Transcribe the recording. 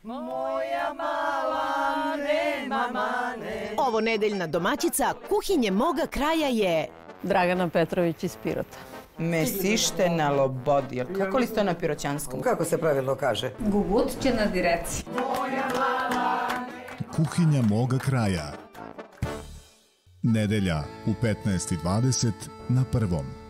Moja mala nema mane. Ovo nedeljna domaćica kuhinje moga kraja je Dragana Petrović iz Pirota. Mesište na lobodi. Kako li ste to na piroćanskom? Kako se pravilno kaže? Gugutće na direci. Kuhinja moga kraja. Nedelja u 15:20 na Prvom.